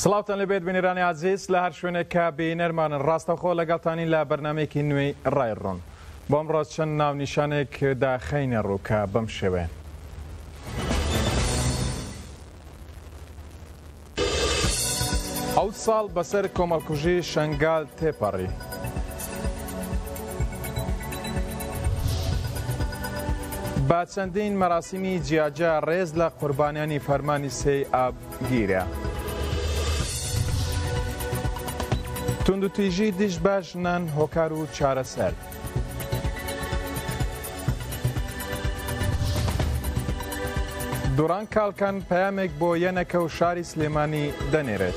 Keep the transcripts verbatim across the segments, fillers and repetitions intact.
سڵاوتان لەبێت بینێرانی عزیز لە هەر شوێنێکە بینەرمانن ڕاستەخۆ لەگەڵتانی لە بەرنامەیەکی نوێی ڕایڕۆن بۆم ڕاست چەند ناونیشانێک داخەینە ڕووکە بەم شێوەیە. حەوت ساڵ بەسەر کۆمەڵکوژی شەنگال تێپەڕی. با چەندین مەراسیمی جیاجا ڕێز لە قوربانیانی فەرمانی سێی ئابگیرە. توندوتیژی دیش باش نان هۆکار و چارەسەر. دووران کاڵکان پەیامێک بۆ یەنەکە و شاری سلێمانی دەنێرێت.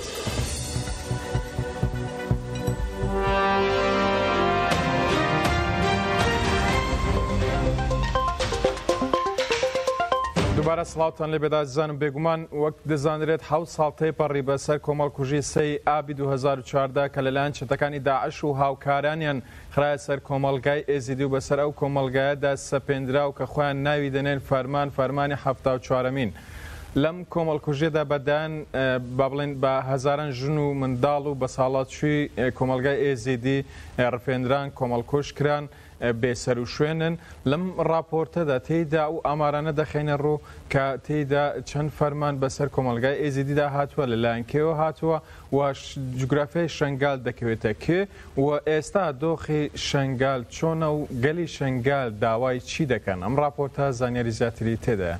دووبارە سڵاوتان لێ بێدا زانم بێگومان وەک دەزانرێت حەوت ساڵ تێپەڕی بەسەر کۆمەڵکوژی سەی ئابی دوو هەزار و چواردە کە لەلایەن چەتەکانی داعش و هاوکارانیان خرایە سەر کۆمەڵگای ئێزیدی و بەسەر ئەو کۆمەڵگایەدا سەپێنرا و کە خۆیان ناوی دەنێن فەرمان فەرمانی هەفتا و چوارەمین. لەم کۆمەڵکوژیەدا بەدایان با بڵێن بە هەزاران ژن و منداڵ و بە ساڵاتچووی کۆمەڵگای ئێزیدی ڕفێنران کۆمەڵکۆش کران بێسەر و شوێنن. لەم راپۆرتەدا تێیدا و ئامارانە دەخێنە ڕوو کە تێیدا چەند فەرمان بەسەر کۆمەڵگای ئێزیدیدا هاتووە لەلایەن کێوە هاتووە و جوگرافیای شەنگال دەکەوێتە کێ و ئێستا دۆخی شەنگال چۆنە و گەلی شەنگال داوای چی دەکەن. ئەم راپۆرتە زانیاری زیاتری تێدایە.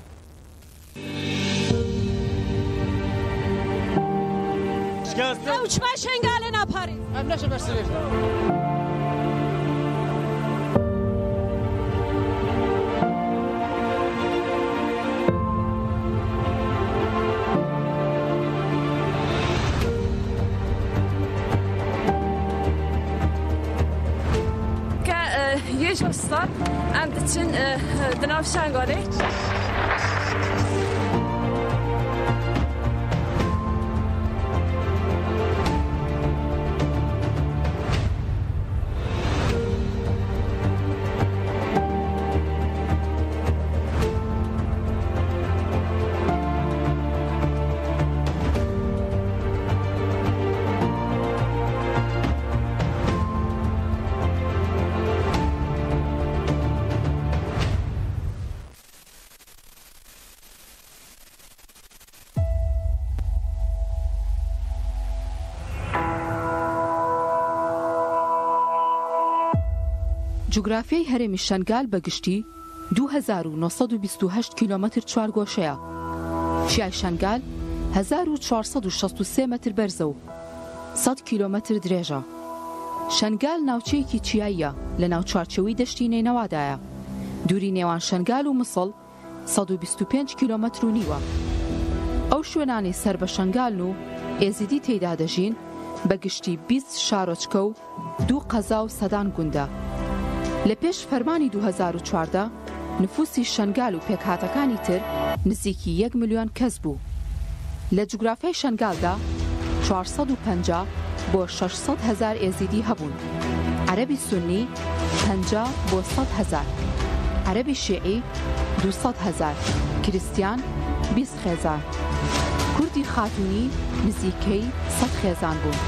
Uçma şengali ne yapar? Hem ne şebersi verir? Ka yeş hostar, am için dinav şengali. جوگرافیای هەرێمی شەنگال بەگشتی دوو هەزار و نۆ سەد و بیست و هەشت کیلۆمەتر چوارگۆشەیە. چیای شەنگال هەزار و چوار سەد و شەست و سێ مەتر بەرزە و سەد کیلۆمەتر درێژە. شەنگال ناوچەیەکی چیاییە لە ناو چوارچەوەی دەشتی نێنەوادایە. دووری نێوان شەنگال و مسڵ سەد و بیست و پێنج کیلۆمەتر و نیوە. ئەو شوێنانی سەر بە شەنگالن و ئێزیدی تێیدا دەژین بەگشتی بیست شارۆچکە و دوو قەزا و سەدان گوندە. لە پێش فەرمانی دوو هەزار و چواردە نفوسی شەنگال و پێکهاتەکانی تر نزیکی یەک ملیۆن کەس بوو. لە جوگرافیای شەنگالدا چوار سەد و پەنجا بۆ شەش سەد هەزار ئێزیدی هەبوون. عەرەبی سونی پەنجا بۆ سەد هەزار، عەرەبی شیعی دوو سەد هەزار، کریستیان بیست خێزان، کوردی خاتونی نزیکەی سەد خێزان بوون.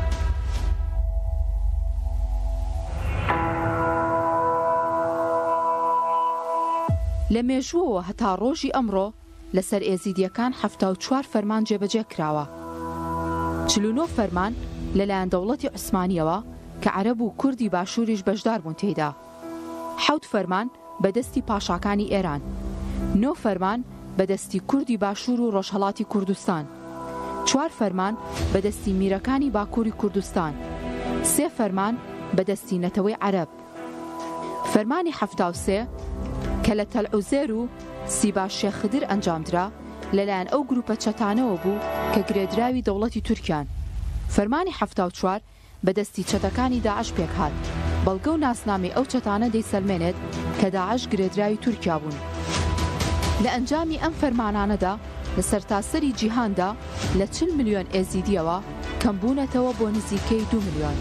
لە مێژووەوە هەتا ڕۆژی ئەمڕۆ لەسەر ئێزیدیەکان هەفتا و چوار فەرمان جێبەجێ کراوە. چل و نۆ فەرمان لەلایەن دەوڵەتی عوسمانیەوە کە عەرەب و کوردی باشووریش بەشدار بوون تێیدا. حەوت فەرمان بەدەستی پاشاکانی ئێران، نۆ فەرمان بەدەستی کوردی باشوور و ڕۆژهەڵاتی کوردستان، چوار فەرمان بەدەستی میرەکانی باکووری کوردستان، سێ فەرمان بەدەستی نەتەوەی عەرەب. فەرمانی هەفتا و سێ کە لە تەلعوزێر و سیبا شێخ خدر ئەنجامدرا لەلایەن ئەو گروپە چەتانەوە بوو کە گرێدراوی دەوڵەتی تورکیان. فەرمانی هەفتا و چوار بەدەستی چەتەکانی داعش پێک هات، بەڵگە و ناسنامەی ئەو چەتانە دەیسەلمێنێت کە داعش گرێدراوی تورکیا بوون. لە ئەنجامی ئەم فەرمانانەدا لە سەرتاسەری جیهاندا لە چل ملیۆن ئێزیدیەوە کەمبوونەتەوە بۆ نزیکەی دوو ملیۆن.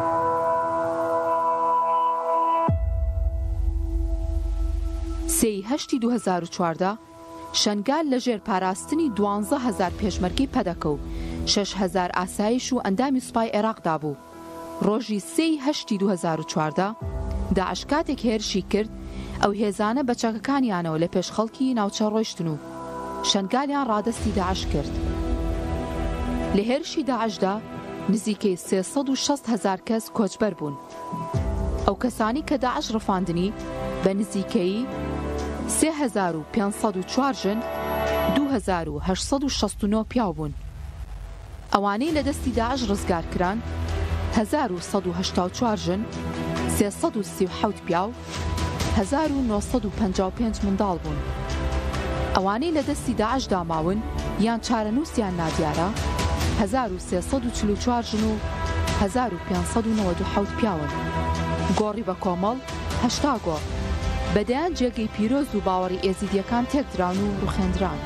سێی هەشتی دوو هەزار و چواردە شەنگال لەژێر پاراستنی دوانزە هەزار پێشمەرگەی پەدەکە و شەش هەزار ئاسایش و ئەندامی سوپای عێراقدا بوو. ڕۆژی سێی هەشتی دوو هەزار و چواردە داعش کاتێک هێرشی کرد ئەو هێزانە بە چەکەکانیانەوە لە پێش خەڵکی ناوچە ڕۆیشتن و شەنگالیان ڕادەستی داعش کرد. لە هێرشی داعشدا نزیکەی سێسەد و شەست هەزار کەس کۆچبەر بوون. ئەو کەسانی کە داعش ڕفاندنی بە نزیکەی سێ هەزار و پێنج سەد و چوار ژن دوو هەزار و هەشت سەد و شەست و نۆ پیاو بوون. ئەوانەی لە دەستی داعش ڕزگار کران هەزار و سەد و هەشتا و چوار ژن سێ سەد و سی و حەوت پیاو هەزار و نۆ سەد و پەنجا و پێنج منداڵ بوون. ئەوانەی لە دەستی داعشدا ماون یان چارەنووسیان نادیارە هەزار و سێ سەد و چل و چوار ژن و هەزار و پێنج سەد و نەوەت و حەوت پیاون. گۆڕی بە کۆمەڵ هەشتا گۆڕ بەدەیان جێگەی پیرۆز و باوەڕی ئێزیدیەکان تێکدران و ڕوخێندران.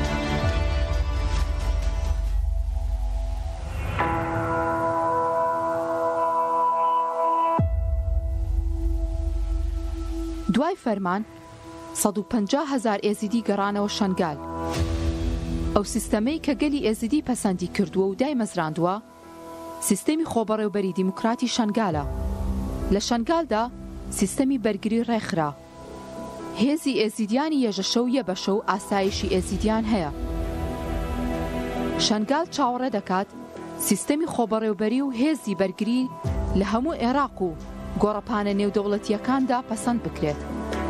دوای فەرمان سەد و پەنجا هەزار ئێزیدی گەڕانەوە شەنگال. ئەو سیستەمەی کە گەلی ئێزیدی پەسەندی کردووە و دای مەزراندووە سیستەمی خۆبەڕێوەبەری دیموکراتی شەنگالە. لە شەنگالدا سیستەمی بەرگری ڕێکخرا. هێزی ئێزیدیانی یەژەشە و یەبەشە و ئاسایشی ئێزیدیان هەیە. شەنگال چاوەڕێ دەکات سیستەمی خۆبەڕێوەبەری و هێزی بەرگری لە هەموو عێراق و گۆڕەپانە نێودەوڵەتیەکاندا پەسەند بکرێت.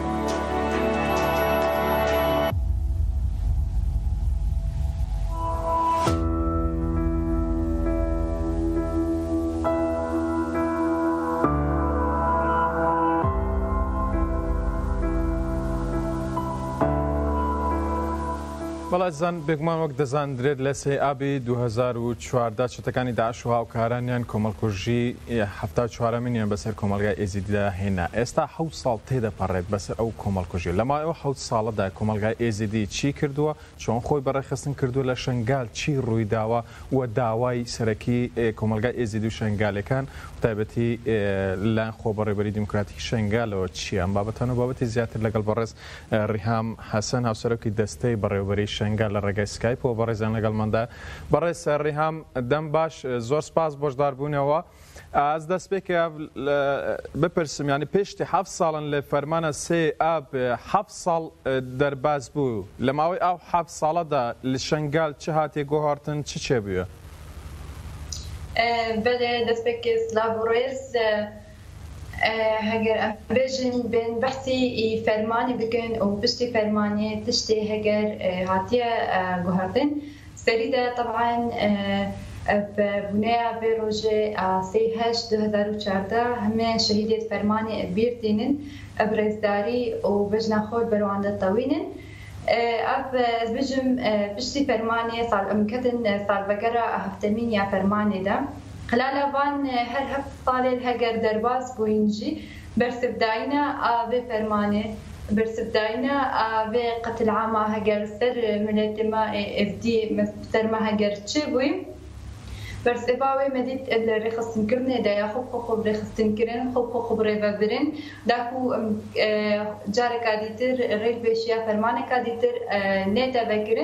بەڵێزان بێگومان وەک دەزانرێت لە سێ ئابی دوو هەزار و چواردە چەتەکانی داعش و هاوکارانیان کۆمەڵکوژی هەفتا و چوارەمینیان بەسەر کۆمەلگای ئێزیدیدا هێنا. ئێستا حەوت ساڵ تێدەپەڕێت بەسەر ئەو کۆمەڵکوژی. لە ماوەی ئەو حەوت ساڵەدا کۆمەلگای ئێزیدی چی کردووە؟ چۆن خۆی بەڕێخستن کردووە لە شەنگال چی ڕوویداوە و داوای سەرەکی کۆمەلگای ئێزیدی و شەنگالەکان تایبەتی لایەن خۆبەڕێوەبەری دیموکراتی شەنگالەوە چیە؟ ئەم بابەتانە بابەتی زیاتر لەگەڵ بەڕێز ڕیهام حەسەن هاوسەرۆکی دەستەی بەڕێوەبەری شەنگال لە ڕێگای سکایپەوە بەڕێزان لەگەڵماندا. بەڕێز ڕیهام دەم باش، زۆر سپاس بۆشداربوونەوە. ئاز دەست پێکە بپرسم، ینی پێشتی حەفت ساڵن لە فەرمانە سێ ئاب حەفت ساڵ دەرباز بوو. لە ماوەی ئەو حەفت ساڵەدا لە شەنگال چ هاتێ گۆهارتن چ چێ بووە؟ بەڵێ دەست پێکێ سلااو و ڕێز هەگەر بێژن بێن بەحسی فەرمانی بکەن و پشتی فەرمانی تشتێ هەگەر هاتیە گوهارتن سەریدا طبعا بنەیە بێ ڕۆژێ سێ هەشت دوو هەزار و چواردە هەمێ شەهیدێت فەرمانی بیرتێنن ئەبرێزداری و بەژناخۆر بەرواندا تەوینن. ئەف بژم پشتی فەرمانی ساڵ ئەمکەتن ساڵبەگەرە هەفتەمین یا فەرمانێدا خلالەوان هەر هەفت ساڵێ هەگەر دەرباز بووینجی بەرسبداینە ئاوێ فەرمانێ بەرسبداینە ئاوێ قەتلعاما هەگەر سەر ملەتما ئفدی سەرمە هەگەر چێ بوویم بەرسێباوێ مەدید لە ڕێخستنکردنێدا یا خۆب خۆب ڕێخستنکردن خۆب خۆب ڕێبەبرن داکو جارێکا دیتر ڕێک بێشیە فەرمانێکا دیتر نێدە بەگرن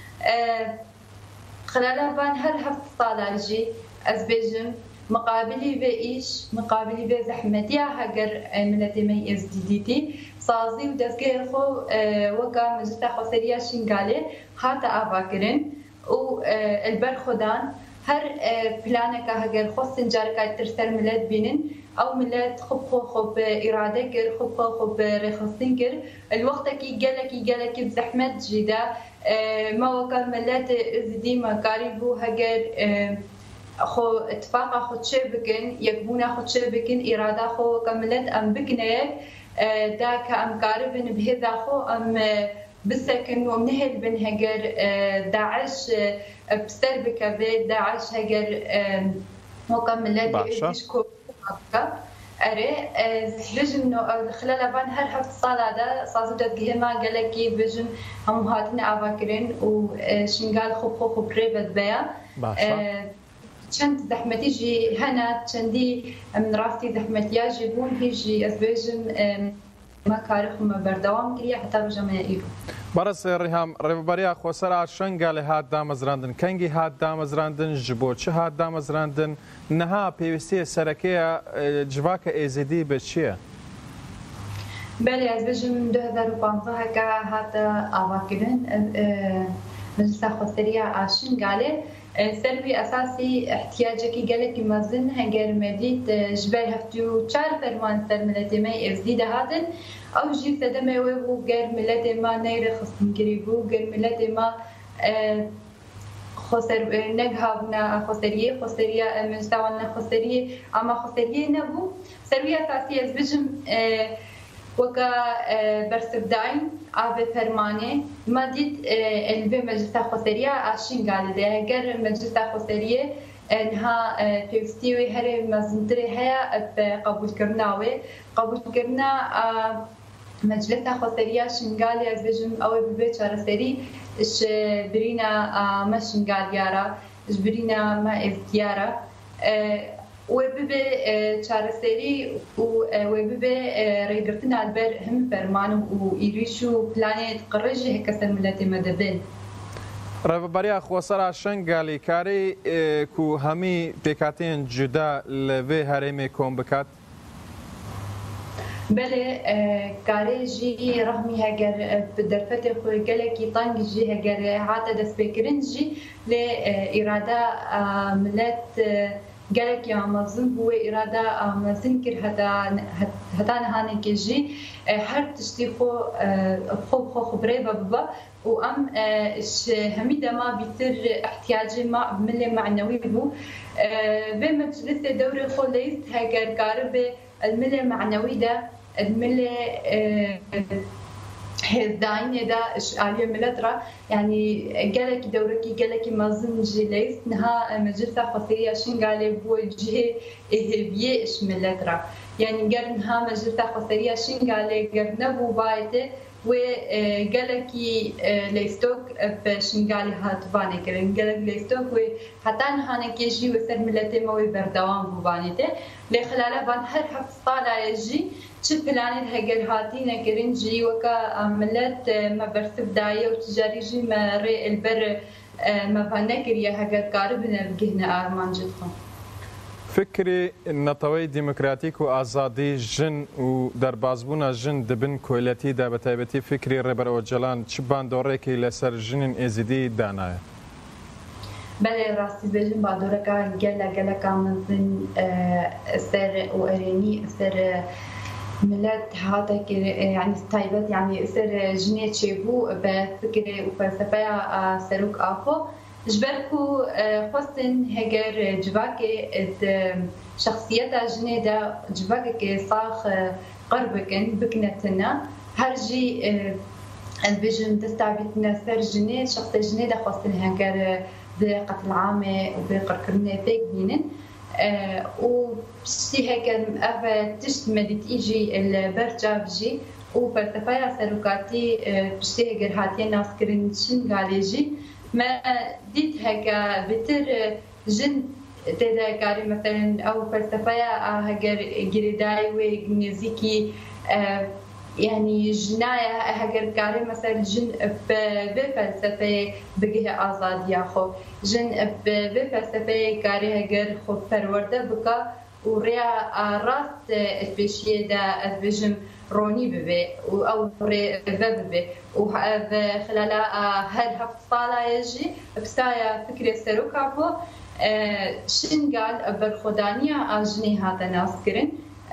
خلالەوان هەر هەفت ساڵاژی ئەس بێژم مقابلی بێ ئیش مقابلی بێ زەحمەتیە هەگەر ملەتێمەی ئێس دی دی تی سازی و دەستگەی خۆ وەکە مەجلسە خۆسەریە شینگالێ هاتە ئاواکردن و ئەلبەر خۆدان هەر پلانێکە هەگەر خۆستن جارێکا تر سەر ملەت بینن ئەو ملەت خوب خۆ خۆب ئیرادە کرد خوب خۆ خۆب ڕێخستن کرد الوەختێکی گەلێکی گەلێکی زەحمەت جیدا ماوەکە ملەت ئێزیدی مەکاری بوو هەگەر خۆ اتفاقا خۆ چێ بکن یەکبوونا خۆ چێ بکن ئیرادا خۆ وەکە ملەت ئەم بکنەیە دا کە ئەم کارە بن بهێدا خۆ ئەم بسەکن و نهێل بن هەگەر داعش بسەر بکەبێ داعش هەگەر وەکە ملەت بکە ئەرێ بژن خلالەوان هەر هەفت ساڵادا ساز و دەستگەهێما گەلێکی بژن هەموو هاتنە ئاواکردن و شینگال خۆ خۆ خۆ پرێ بەدبەیە چەند زەحمەتیژی هەنا چەندی من ڕاستی زەحمەتیاژی بوون هیچی ئەس بێژم ما کارخ ما بردوام کریه حتی روز ما ایرو. برس ریحام ریباریا خوسر شنگال هات دامزراندن کنگی هات دامزراندن جبوچه هات دامزراندن نها پیوستی سرکیه جواک ازدی به چیه؟ بله از بجم دو هزار و پانزده که هات آواکرن مجلس خسریه شنگاله سلبي أساسي احتياجك جالك مازن هنجر مديت جبال هفتو شار فرمان سر ملتي ما يزيد هذن أو جيب سدمة ويبو جر ملتي ما نير خصم كريبو جر ملتي ما خسر نجهبنا خسرية خسرية مجتمعنا خسرية أما خسرية نبو سلبي أساسي از بجم وكا برسبداين عبد فرمانه ما ديت البي مجلس خسريه عشان قال ده اگر مجلس خسريه انها فيستيوي هري مزنتري هيا قبول كرناوي قبول كرنا مجلس خسريه عشان قال از بجم او بالبيت شارسري اش برينا مش قال يارا اش برينا ما اختيارا وببي چارەسەری و وببي ڕێگرتنا البەر هم فەرمان و ئیریش و پلانێت قڕێژی هەکە سەر ملەتی مەدەبێن. ڕێبەریا خۆسەرا شەنگالی کاری کو هەمی پێکاتێن جودا لەوێ هەرێمێ کۆم بکات؟ بەێ کارێژی ڕەحمی هەگەر دەرفەتی خۆی گەلێکی تەنگژی هەگەر هاتە دەستپێکردنجی لێ ئیرادا ملەت جالك يا مازن هو إرادة مازن كر هدا هدا نهاني كجي هر تشتيخو خو خو خبرة بابا وأم إش هميدا ما بيصير احتياجي ما بملي معنوي بو بمجلس دوري خو ليست هاجر قارب الملي معنوي ده الملي هزاين دا إشعالية ملترا يعني جالك دوركي جالك مازن جليس نها مجلس خاصية شنقالي بوجه إهبية إش ملترا يعني قال نها مجلس خاصية شنقالي قال نبو بايته وجالك ليستوك بشنقالي هاتفاني كرن جالك ليستوك وحتى نهانا كيجي وسر ملتي موي بردوام بوانيته لخلاله بان هر حفظ طالع يجي چه پلانت هەگەر هاتی نەکردنجی وەکە ملت مەبەرسب دایە و تجاریژی مەڕێ البەر مەڤە نەکردیە هەگەر کارە بنە بگهنە ئارمانجت خۆ. فکری نەتەوەی دیموکراتیک و ئازادی ژن و دەربازبوونە ژن دبن کۆیلەتیدا بە تایبەتی فکری ڕێبەرئۆجەلان چ باندۆڕێکی لەسەر ژنین ئێزیدی دانایە؟ بەێ ڕاستی بێژن بادۆرەکە گەلە گەلەکە مەزن سەر و ئەرێنی سەر ملت هذا يعني ستايبت يعني يصير جنيه تشيبو بفكره وفلسفه سلوك اخو جبركو خصن هجر جواكي شخصيتها جنيده جواكي صاخ قربكن بكنتنا هرجي الفيجن تستعبتنا سر جنيه شخص جنيده خصن هجر بقتل العامه وبقركرنا فيك بينن وبشتي هيك أفا تشتمدت إيجي البرجة بجي وفلسفة سلوكاتي بشتي هيك هاتين ناس كرن شن قاليجي ما ديت هيك بتر جن تدا كاري مثلا أو فلسفة هيك جريداي ونزيكي يعني جناية هجر كاري مثلا جن بفلسفة بجه آزاد ياخو جن بفلسفة كاري هجر خو فرورده بكا وريا راست الفيشية دا الفيجم روني ببي أو ري ببي وخلال هاد هفت صالة يجي بسايا فكرة سلوك عبو شن قال بالخدانية جني هذا ناس كرن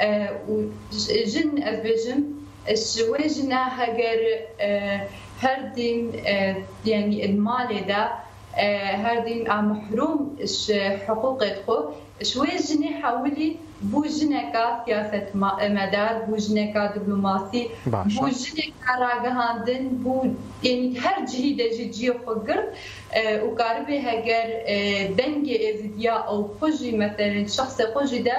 وجن الفيجم الشواجنا هجر هردين يعني المال ده هردين محروم حقوق خو شواجنا حاولي بوجنكا سياسة مدار بوجنكا دبلوماسي بوجنكا راجهاندن بو يعني هر جهة جدية فقر وكاربي هجر دنجي إزديا أو خجي مثلا شخص خجي ده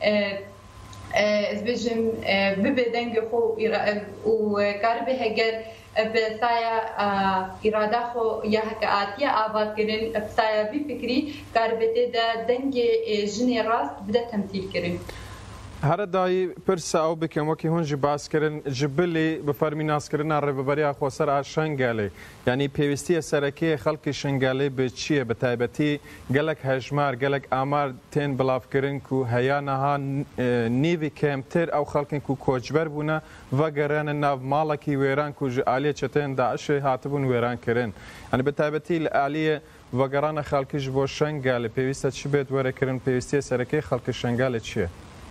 از بجم ببدنگ خو وكاربي هجر بسايا إرادة خو يا هكاتيا آباد كرين بسايا بفكري كاربتي دا دنگ جني راست بدا تمثيل كرين. هەرەدایی پرسە ئەو بکەم وەکی هۆنجی باسکردن جبلی بەفەرمی ناسکردنا ڕێبەبەریا خۆسەر شنگالێ یعنی پێویستیە سەرەکیە خەڵکی شنگالێ بە چییە بە تایبەتی گەلک هەژمار گەلک ئامار تێن بڵاوکردن و هەیانەها نیوی کەمتر ئەو خەڵکن و کۆچبەر بوونە ڤەگەرانە ناو ماڵێکی وێران و ئالێ چەتێن داعشێ هاتبوون وێرانکردن ئەنی بە تایبەتی لە ئالیە ڤەگەرانە خەڵکیش بۆ شنگالێ پێویستە چی بێت وەرەکردن پێویستیە سەرەکەی خەڵکی شنگالێ چییە؟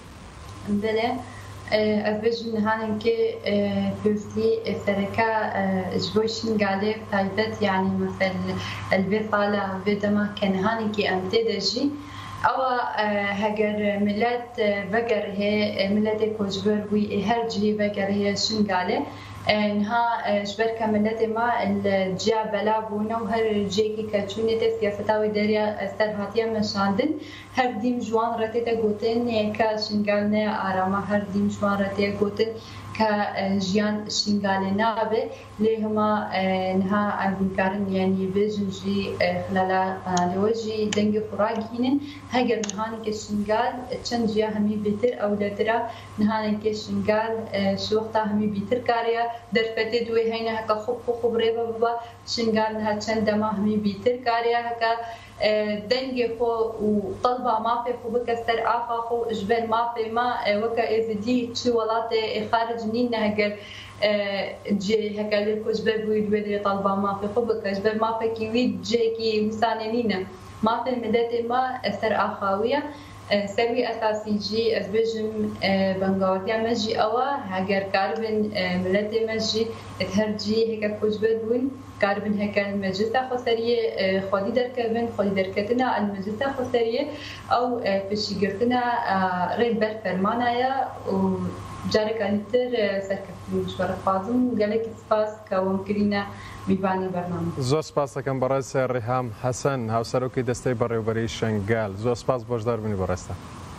بله از بجن هانن که پوستی سرکا جبوشن قاله تایبت یعنی مثلا البی طالع بدما کن هانن که امتى دجی او هگر ملت وگر هي ملت کوجبر وی هر جی وگر هي شن قاله انها جبر كملت ما الجا بلا بونا وهر جيكي كاتشوني سياسة وداريا استرهاتيا مشاندن هر ديم جوان رتيتا قوتن كشنغالنا آراما هر ديم جوان رتيتا قوتن كجيان شنغالنا نابه لهما انها انكارن يعني بجنجي خلالا لوجي دنگ فراغينن هجر نهاني كشنغال تشنجيا همي بيتر او لترا نهاني كشنغال شوقتا همي بيتر كاريا درفته دوی هینه هکا خوب خوب ریبا بابا شنگال نه چند دما همی بیتر کاریا هکا دنگی خو و طلبه ما في خو بكسر آفا خو اجبر ما في ما وكا ازدي چي ولات خارج نين هكر جي هكا لكو اجبر بويد ودري طلبه ما في خو بك اجبر ما في كيويد جي كي مسانينينا ما في المدات ما سر آخاوية سوي أساسي جي أزبجم بنغاوتيا مجي أوا هاجر كاربن ملتي مجي تهرجي هيك كوجبر بون كاربن هيك المجلسة خسرية خالي دركبن خالي دركتنا المجلسة خسرية أو بشيغرتنا ريبر فرمانايا وجارك أنتر سركفتن مشوار فاضم وقالك سباس كوامكرينا میوانی برنامه. زۆر سپاس دەکەم بەڕێز ڕیهام حەسەن هاوسەرۆکی دەستەی بەڕێوەبەری شنگال زۆر سپاس بۆشدار بنی بەڕێستە.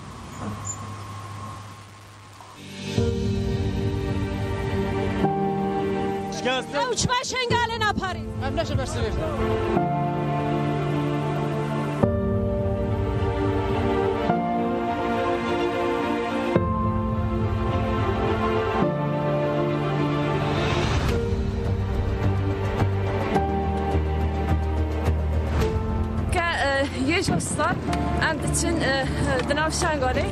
ئەو چما شنگالێ ناپارێ ئەم نەشە بەرسەوێت یه جستار ام دچن دناو شنگاله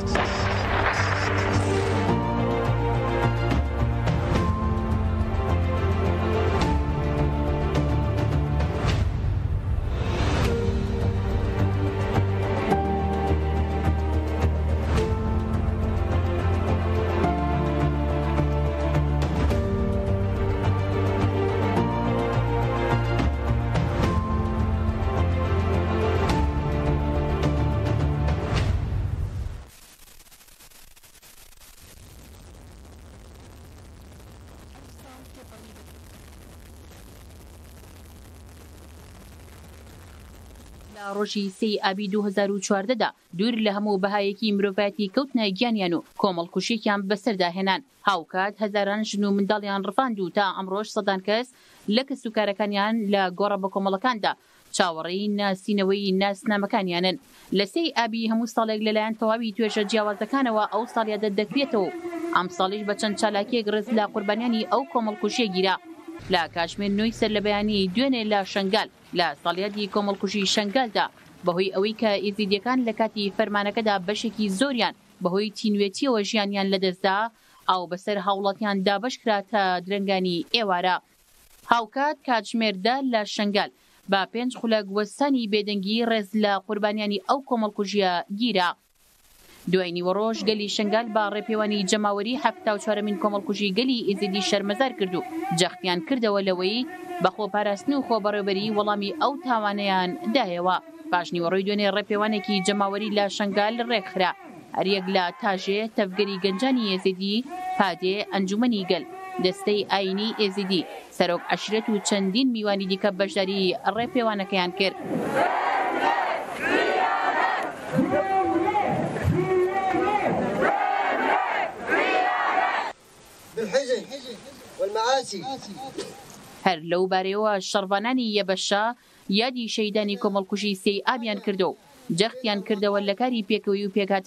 ڕۆژی سێی ئابی دوو هەزار و چواردەدا دوور لە هەموو بەهایەکی مرۆڤایەتی کەوتنە گیانیان و کۆمەڵکوشێکیان بەسەرداهێنان هاوکات هەزاران ژن و منداڵیان ڕفاند و تا ئەمڕۆژ سەدان کەس لە کەسوکارەکانیان لە گۆڕە بە کۆمەڵەکاندا چاوەڕێی ناسینەوەی ناسنامەکانیانن لە سێی ئابی هەموو ساڵێک لەلایەن تەواوی توێژە جیاوازەکانەوە ئەو ساڵیادە دەکرێتەوە ئەم ساڵیش بە چەند چالاکیەک ڕێز لە قوربانیانی ئەو کۆمەڵکوشیە گیرا لە کاشمێر نوێی سەر لە بەیانی دوێنێ لە شنگال لە ساڵیادی کۆمەڵکوژی شنگالدا بەهۆی ئەوەی کە ئیزیدیەکان لە کاتی فەرمانەکەدا بەشێکی زۆریان بەهۆی تینوێتیەوە ژیانیان لەدەستدا ئەو بەسەر هاوڵاتیان دابەشکرا تا درنگانی ئێوارە هاوکات کاتژمێردا لە شنگال با پێنج خولەک وەستانی بێدەنگی ڕێز لە قوربانیانی ئەو کۆمەڵکوژیە گیرا دوای نیوەڕۆژ گەلی شنگال با ڕێپێوانی جەماوەری هەفتا و چوارەمین کۆمەڵکوژی گەلی ئیزیدی شەرمەزار کرد و جەختیان کردەوە لەوەی بەخۆ پاراستن و خۆبەڕێوەبەری وەڵامی ئەو تاوانەیان دایەوە پاش نیوەڕۆی دوێنێ ڕێپێوانێکی جەماوەری لە شنگال ڕێکخرا هەریەک لە تاژێ تەفگەری گەنجانی ئێزیدی پادێ ئەنجومەنی گەل دەستەی ئاینی ئێزیدی سەرۆک عەشیرەت و چەندین میوانی دیکە بەشداری ڕێپێوانەکەیان کرد. هەر لەو بارەیەوە شەڕڤانانی یەبەشە یادی شەیدانی کۆمەڵکوژی سێی ئابیان کردو جەختیان کردەوە لە کاری پێکەوەی و پێکهاتەکان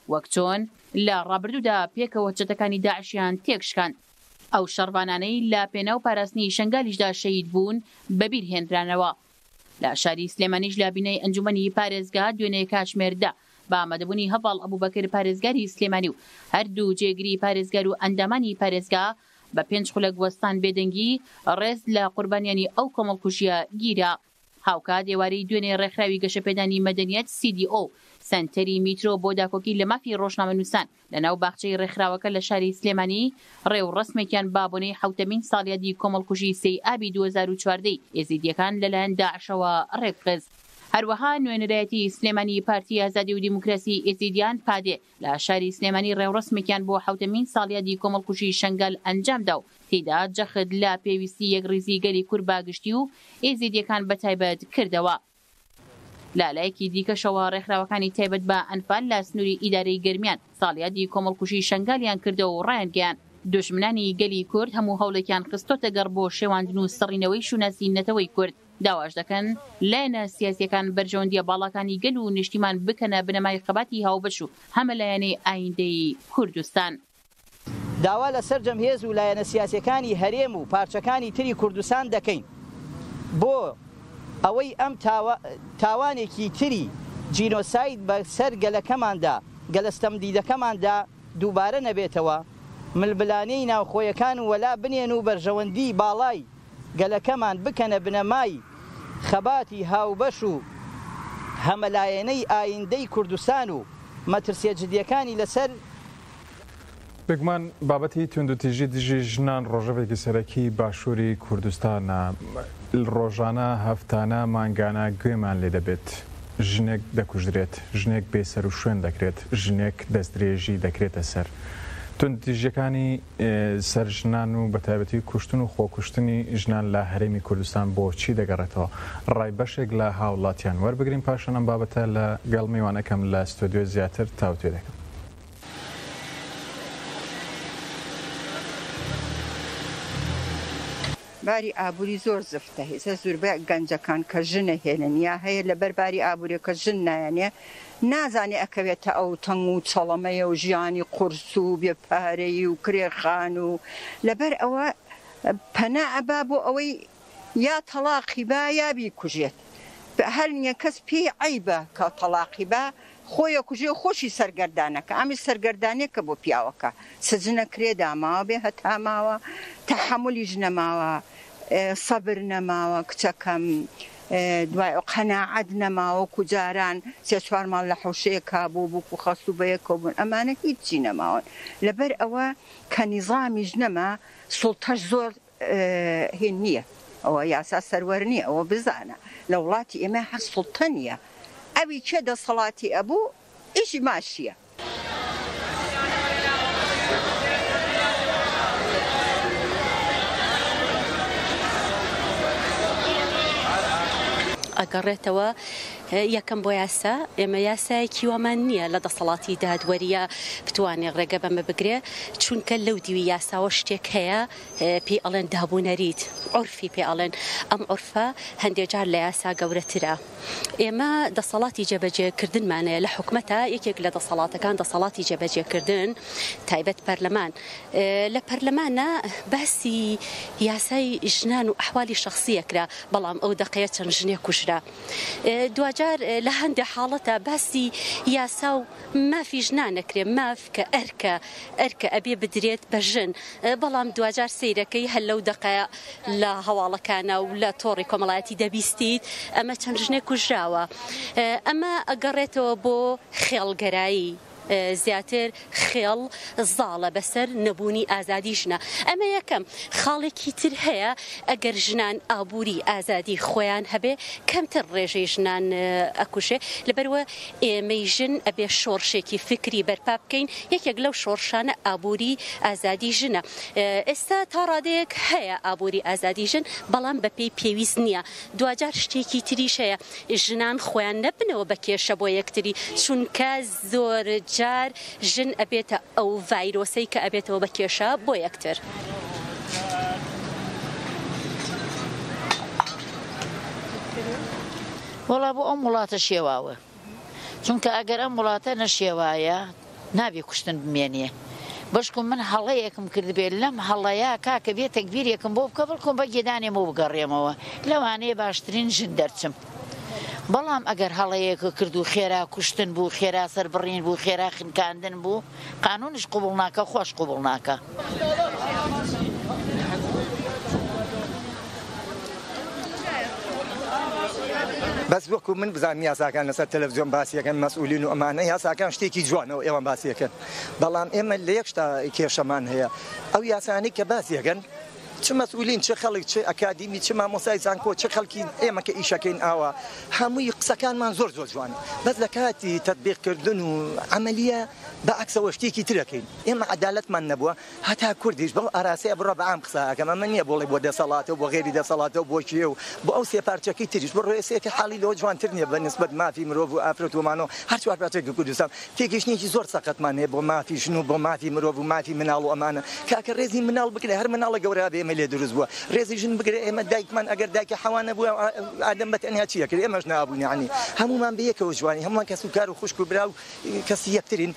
وەک چۆن لە ڕابردوودا پێکەوە چەتەکانی داعشیان تێکشکاند. ئەو شەڕبانانەی لە پێناو پاراستنی شنگالیشدا شەید بوون بەبیر هێنرانەوە. لە شاری سلێمانیش لە بینەی ئەنجومەنی پارێزگا دوێنێ کاتژمێردا بە ئامادەبوونی هەڤاڵ ئەبوبەکر پارێزگاری سلێمانی و هەردوو جێگری پارێزگار و ئەندامانی پارێزگا بە پێنج خولەک وەستان بێدەنگی ڕێز لە قوربانیانی ئەو کۆمەڵکوژیە گیرە. هاوکات ئێوارەی دوێنێ ڕێکخراوی گەشەپێدانی مەدەنیەت سی دی ئۆ سنتەری میترۆ بۆ داکۆکی لە مافی ڕۆژنامەنووسان لەناو باخچەی ڕێکخراوەکە لە شاری سلێمانی ڕێو ڕسمێکیان بابوونەی حوتەمین ساڵیادی کۆمەڵکوژی سەی ئابی دوو هەزار و چواردە ئێزیدیەکان لەلایەن داعشەوە ڕێکخست. هەروەها نوێنەرایەتی سلێمانی پارتی ئازادی و دیموکراسی ئێزیدیان پادێ لە شاری سلێمانی ڕێوڕسمێکیان بۆ حوتەمین ساڵیادی کۆمەڵکوژی شنگال ئەنجامدا و تێدا جەخت لە پێویستی یەکڕیزی گەلی کورد باگشتی و ئێزیدیەکان بەتایبەت کردەوە. لالایەکی دیکەشەوە ڕێکخراوەکانی تایبەت بە ئەنفال لە سنووری ئیدارەی گەرمیان ساڵیادی کۆمەڵکوژی شنگالیان کردەوە و ڕایانگەیان. دژمنانی گەلی کورد هەموو هەوڵێکیان خستۆتە گەڕ بۆ شێواندن و سڕینەوەی شوناسی نەتەوەی کورد. داواش دەکەن لایەنە سیاسیەکان بەرژەوەندیە باڵەکانی گەل و نیشتیمان بکەنە بنەمای خەباتی هاوبەش و هەمە لایەنەی ئایندەی کوردستان. داوا لەسەر جەمهێز و لایەنە سیاسیەکانی هەرێم و پارچەکانی تری کوردستان دەکەین بۆ ئەوەی ئەم تاوانێکی تری جینۆساید بەسەر گەلەکەماندا گەلەستەمدیدەکەماندا دووبارە نەبێتەوە. ملبلانەی ناوخۆیەکان و وەلا بنێن و بەرژەوەندی باڵای گەلەکەمان بکەنە بنەمای خەباتی هاوبەش و هەمەلایەنەی ئایندەی کوردستان و مەترسیە جدیەکانی لەسەر بێگومان بابەتی توندوتیژی دژی ژنان ڕۆژەوێکی سەرەکی باشووری کوردستانە. ڕۆژانە هەفتانە مانگانە گوێمان لێ دەبێت. ژنێک دەکوژدرێت، ژنێک بێسەر و شوێن دەکرێت، ژنێک دەستدرێژی دەکرێتە سەر. توندوتیژیەکانی سەر ژنان و بەتایبەتی کوشتن و خۆکوشتنی ژنان لە هەرێمی کوردستان بۆچی دەگەڕێتەوە؟ ڕای بەشێک لە هاوڵاتیان وەربگرین پاشان ئەم بابەتە لە گەڵ میوانەکەم لە ستۆدیۆ زیاتر تاوتێ دەکەم. باری ئابووری زۆر زفتە هێزە زوربە گەنجەکان کە ژنە هێننیا هەیە لەبەر باری ئابووریەکە ژن نایەنێ نازانێ ئەکەوێتە ئەو تەنگ و چەڵەمەیە و ژیانی قورس و بێپارەی و کرێخان و لەبەر ئەوە پەنا ئەبا بۆ ئەوەی یا تەلاقی با یا بیکوژێت. هەر نییە کەس پێی عیبە کە تەلاقی با خۆیە کوژێ خۆشی سەرگەردانەکە ئەمی سەرگەردانێکە بۆ پیاوەکە سەجنە کرێدا ماوە بێ هەتا ماوە تەحەمولیش نەماوە سەبر نەماوە کچەکەم دوای قەناعەت نەماوە کوجاران سێ چوار ماڵ لە حوشەیە کابوو بوو و خەست و بەیەکەوە بوون ئەمانە هیچی نەماون. لەبەر ئەوە کە نیزامیش نەما سوڵتەش زۆر هێن نییە ئەوە یاسا سەروەر نییە ئەوە بزانە لە وڵاتی ئێمە هەر سوڵتە نییە ئەوی چێ دەسەڵاتی ئەبوو ئیشی ماشیە. ئەگەڕێتەوە یەکەم بۆ یاسا ئێمە یاسایەکی وەمان نییە لە دەسەڵاتی دادوەریە بتوانێت ڕێگە بەمە بگرێ چونکە لەو دیوی یاساوە شتێک هەیە پێی ئەڵێن دابوونەریت عورفی پێ ئەڵێن ئەم عورفە هەندێک جار لە یاسا گەورەترە. ئێمە دەسەڵاتی جێبەجێکردنمانەیە لە حکومەتە یەکێک لە دەسەڵاتەکان دەسەڵاتی جێبەجێکردن تایبەت پەرلەمان. لە پەرلەمانە باسی یاسای ژنان و ئەحوالی شەخصیەکرا بەڵام ئەو دەقەیە چەند ژنێک کوژرا. دوجار لە هەندێک حاڵەتە باسی یاسا و مافی ژنان نەکرێ ماف کە ئەرکە ئەرکە ئەبێ بدرێت بە ژن بەڵام دوجار سیرەکەی هەر لەو دەقەیە لە هەواڵەکانە و لە تۆڕی کۆمەڵایەتی دەبیستیت ئەمە چەند ژنێک کوژراوە. ئەمە ئەگەڕێتەوە بۆ خێڵگەرایی زیاتر خێڵ زاڵە بەسەر نەبوونی ئازادی ژنە. ئەمە یەکەم خاڵێکی تر هەیە ئەگەر ژنان ئابووری ئازادی خۆیان هەبێ کەمتر ڕێژەی ژنان ئەکوشێ لەبەرەوە ئێمەی ژن ئەبێ شۆڕشێکی فکری بەرپا بکەین یەکێک لەو شۆڕشانە ئابووری ئازادی ژنە. ئێستا تا ڕادەیەک هەیە ئابووری ئازادی ژن بەڵام بەپێی پێویست نییە. دوجار شتێکی تریش هەیە ژنان خۆیان نەبنەوە بە کێشە بۆ یەکتری چونکە زۆر جار ژن ئەبێتە ئەو ڤایرۆسەی کە ئەبێتەوە بە کێشە بۆ یەکتر. وەڵا بۆ ئەم وڵاتە شێواوە چونکە ئەگەر ئەم وڵاتە نەشێوایە نابێ کوشتن بمێنێ بەشکم من هەڵەیەکم کرد بێت لەم هەڵەیە کاکە بێت تەکبیرێکم بۆ بکە بڵکم بە گێدانێمەوە بگەڕێمەوە لەوانەیە باشترین ژن دەرچم بەڵام ئەگەر هەڵەیەکە کرد و خێرا کوشتن بوو خێرا سەربڕین بوو خێرا خنکاندن بوو قانونش قوبڵ ناکە خۆش قوبڵ ناکە. بەس وەکو من بزانم یاساکان لەسەر تەلەڤیزیۆن باسیەکەن مەسئولین و ئەمانە یاساکان شتێکی جوانەوە ئێوە باسیەکەن بەڵام ئێمە لە یەک شتا کێشەمان هەیە ئەو یاسانەی کە باسیەکەن چه مەسئولین چه خەڵک چه ئەکادیمی چه مامۆستای زانکۆ چه خەڵکی ئێمە کە ئیشەکەین ئاوە هەمووی قسەکانمان زۆر زۆر جوانە بەس لە کاتی تەطبیقکردن و عەمەلیە بەعەکسەوە شتێکی ترەکەین ئێمە عەدالەتمان نەبووە هەتا کوردیش بەو ئاراسەیە بڕۆ بە عام قسەکەم ئەمە نییە بۆڵێ بۆ دەسەڵاتەوە بۆ غێری دەسەڵاتەوە بۆ کێ و بۆ ئەو سێ پارچەکەی تریش بۆ ڕێسەیەکە حاڵی لەوە جوانتر نییە بە نسبەت مافی مرۆڤ و ئافرەت ومانەوە هەر چوار پارچەکی کوردستان تێگەشتێکی زۆر سەقەتمان هەیە بۆ مافی ژن و بۆ مافی مرۆڤ و مافی مناڵ و ئەمانە کاکە ڕێزی مناڵ بکرێ هەر مناڵە گەورە بێ ئێمە لێ دروست بووە ڕێزی ژن بگرێ ئێمە دایکمان ئەگەر دایکە حەوانە بووە ئادەم بەتەنیا چیە کرد ئێمەش نابوون یعنی هەمومان بەیەکەوە جوانی هەمومان کەس و کار و خوشک و برا و کەسی یەکترین.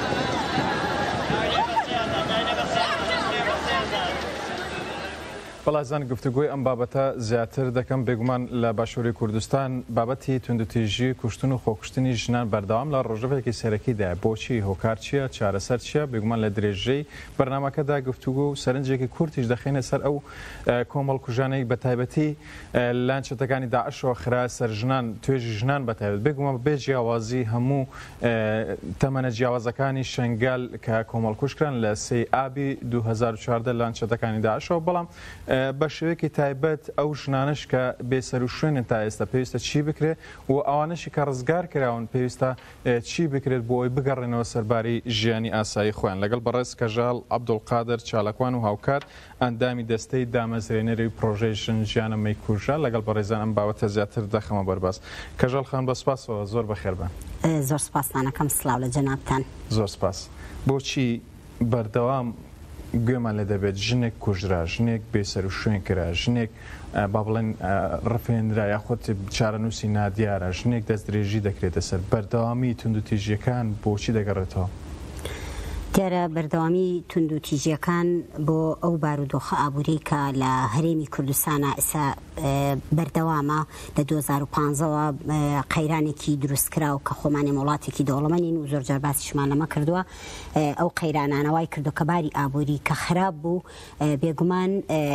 بەڵازان گفتوگوی ئەم بابەتە زیاتر دەکەم بێگومان لە باشووری کوردستان بابەتی توندوتیژی کوشتن و خۆکوشتنی ژنان بەردەوام لە ڕۆژەوەیەکی سەرەکیدا بۆچی هۆکار چییە چارەسەر چییە بێگومان لە درێژەی بەرنامەکەدا گفتوگو و سەرنجێکی کورتیش دەخینە سەر ئەو کۆمەڵ کوژانەی بەتایبەتی لانچەتەکانی داعشەوە خرا سەر ژنان توێژی ژنان بەتایبەت بێگومان بێ جیاوازی هەموو تەمەنە جیاوازەکانی شەنگال کە کۆمەڵ کوشکران لە سێ ئابی دوو هەزار و چواردە لانچەتەکانی داعشەوە بەڵام بە شێوەیەکی تایبەت ئەو ژنانش کە بێسەر و شوێنن تا ئێستا پێویستە چی بکرێت و ئەوانەشی کە ڕزگار کراون پێویستە چی بکرێت بۆ ئەوی بگەڕێنەوە سەرباری ژیانی ئاسایی خۆیان لەگەڵ بەڕێز کەژاڵ عەبدولقادر چالاکوان و هاوکات ئەندامی دەستەی دامەزرێنەری پرۆژەی ژن ژیانە مەیکوژە لەگەڵ بەڕێزان ئەم بابەتە زیاتر دەخەمە بەرباس. کەژاڵ خان بە سپاسەوە زۆر بەخێربن. زۆر سپاسانەکەم سلااو لە جەنابتان. زۆر سپاس. بۆچی بەردەوام گوێمان لێ دەبێت ژنێک کوژرا ژنێک بێسەر و شوێن کرا ژنێک با بڵێن ڕفێنرا یاخۆت چارەنووسی نادیارە ژنێک دەست درێژی دەکرێتە سەر بەردەوامی توندوتیژیەکان بۆچی دەگەڕێتەوە؟ دیارە بەردەوامی توندوتیژیەکان بۆ ئەو بارودۆخە ئابووری کە لە هەرێمی کوردستانە ئێستا بەردەوامە لە دوو هەزار و پانزەوە قەیرانێکی دروستکراوە کە خۆمانی وڵاتێکی دەوڵەمەندین و زۆر جار باسیشمان لەمە کردووە ئەو قەیرانانەوەی کردو کە باری ئابووری کە خراپ بوو بێگومان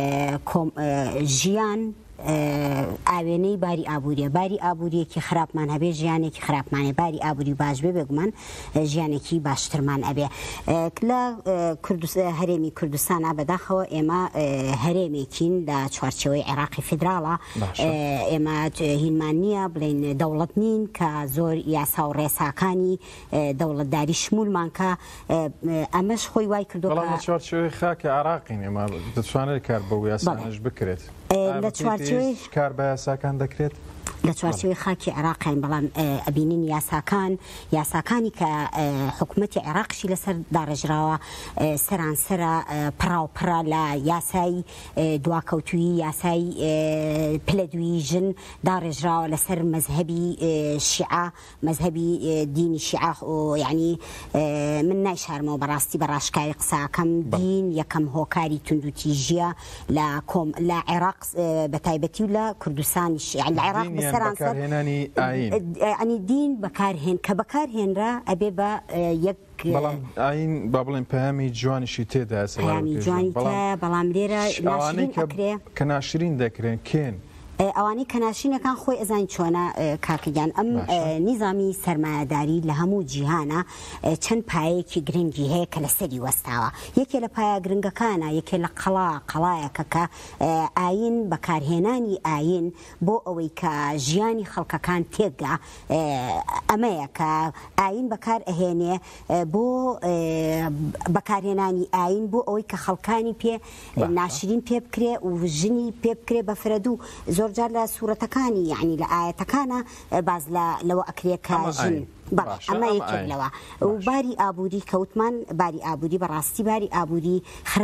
ژیان ئاوێنەی باری ئابووریە باری ئابووریەکی خراپمان هەبێ ژیانێکی خراپمانێ باری ئابووری باش بێ بێگومان ژیانێکی باشترمان ئەبێ لە هەرێمی کوردستانە بەداخەوە ئێمە هەرێمێکین لە چوارچەوەی عێراقی فیدراڵە ئێمە هینمان نییە بڵێن دەوڵەت نین کە زۆر یاسا و ڕێساکانی دەوڵەتداری شمولمان کە ئەمەش خۆی وای کردو لە چوارچەوەی خاکی عێراقین ئێمە دەتوانێت کار بەو یاسانش بکرێت لە چوارچێوەی کار بە یاساکان دەکرێت لە چوارچێوەی خاکی عێراقین بەڵام ئەبینین یاساکان یاساکانی کە حکوومەتی عێراقشی لەسەر داڕێژراوە سەرانسەرە پڕاوپڕە لە یاسای دواکەوتویی یاسای پلەدوی ژن داڕێژراوە لەسەر مەزهەبی شیعە مەزهەبی دینی شیعە یعنی من نایشارمەوە بەڕاستی بە ڕاشکاری قساکەم دین یەکەم هۆکاری توندوتیژیە لە عێراق بەتایبەتی و لە کوردستانیش لە عێراق بەکارهێنانی ئاین ئەنی دین بەکارهێن کە بەکارهێنرا ئەبێ بە یەک بەڵام ئاین با بڵێن پەیامی جوانیشی تێدا پەیامی جوانی تێدا بەڵام لێرە ناشرین ئەکرێ کە ناشرین دەکرێن کێن ئەوانەی کەناشینەکان خۆی ئەزان چۆنە کاکەگیان ئەم نیزامی سەرمایەداری لە هەموو جیهانە چەند پایەیەکی گرنگی هەیە کە لەسەری وەستاوە یەکێ لە پایە گرنگەکانە یەکێ لە قەڵا قەڵایەکە کە ئاین بەکارهێنانی ئاین بۆ ئەوەی کە ژیانی خەڵکەکان تێگا ئەمەیە کە ئاین بەکار ئەهێنێ بۆ بەکارهێنانی ئاین بۆ ئەوەی کە خەڵکانی پێ ناشرین پێ بکرێ و ژنی پێ بکرێ بە فرەدوو زۆر جار لە سوورەتەکانی یعنی لە ئاەتەکانە باز لەوە ئەکرێ کە ژن ئەمە یەکێک لەوە و باری ئابووری کەوتمان باری ئابووری بەڕاستی باری ئابووری خراپ